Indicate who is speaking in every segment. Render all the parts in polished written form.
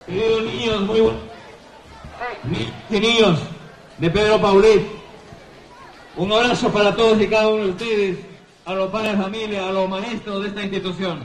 Speaker 1: Queridos niños, muy buenos niños de Pedro Paulet, un abrazo para todos y cada uno de ustedes, a los padres de familia, a los maestros de esta institución.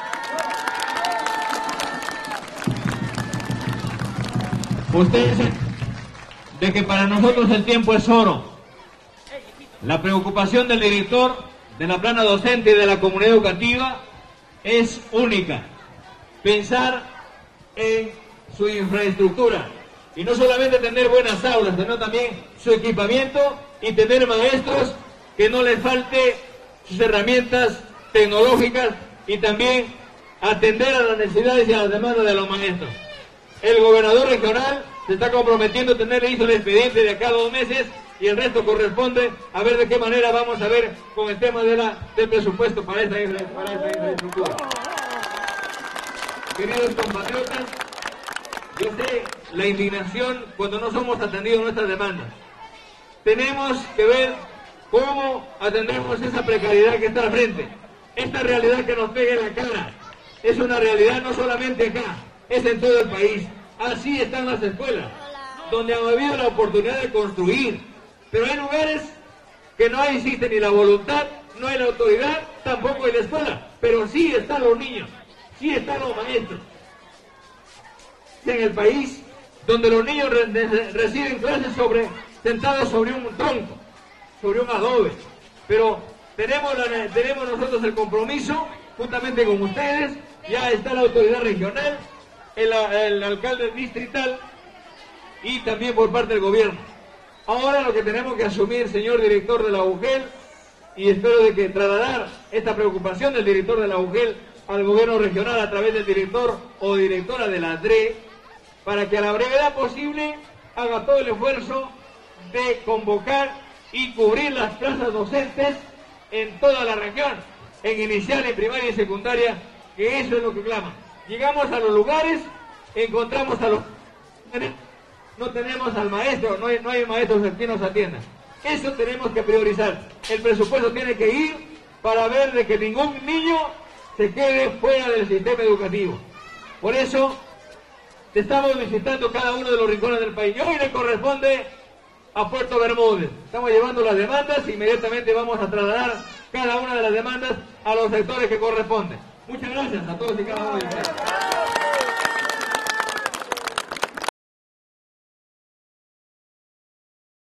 Speaker 1: Ustedes saben de que para nosotros el tiempo es oro. La preocupación del director, de la plana docente y de la comunidad educativa es única. Pensar en su infraestructura. Y no solamente tener buenas aulas, sino también su equipamiento y tener maestros que no les falte sus herramientas tecnológicas y también atender a las necesidades y a las demandas de los maestros. El gobernador regional se está comprometiendo a tener listo el expediente de acá a 2 meses y el resto corresponde a ver de qué manera vamos a ver con el tema del presupuesto para esta infraestructura. Queridos compatriotas, yo sé la indignación cuando no somos atendidos nuestras demandas. Tenemos que ver cómo atendemos esa precariedad que está al frente. Esta realidad que nos pega en la cara es una realidad no solamente acá, es en todo el país. Así están las escuelas, donde han habido la oportunidad de construir, pero hay lugares que no existe ni la voluntad, no hay la autoridad, tampoco hay la escuela, pero sí están los niños, sí están los maestros. En el país donde los niños reciben clases sentados sobre un tronco, sobre un adobe, pero tenemos nosotros el compromiso, juntamente con ustedes, ya está la autoridad regional, el alcalde distrital y también por parte del gobierno. Ahora lo que tenemos que asumir, señor director de la UGEL, y espero de que trasladar esta preocupación del director de la UGEL al gobierno regional a través del director o directora de la DRE, para que a la brevedad posible haga todo el esfuerzo de convocar y cubrir las plazas docentes en toda la región, en inicial, en primaria y secundaria, que eso es lo que clama. Llegamos a los lugares, encontramos a los... No tenemos al maestro, no hay maestros que nos atiendan. Eso tenemos que priorizar. El presupuesto tiene que ir para ver de que ningún niño se quede fuera del sistema educativo. Por eso estamos visitando cada uno de los rincones del país. Y hoy le corresponde a Puerto Bermúdez. Estamos llevando las demandas, inmediatamente vamos a trasladar cada una de las demandas a los sectores que corresponden. Muchas gracias a todos y cada uno de ustedes.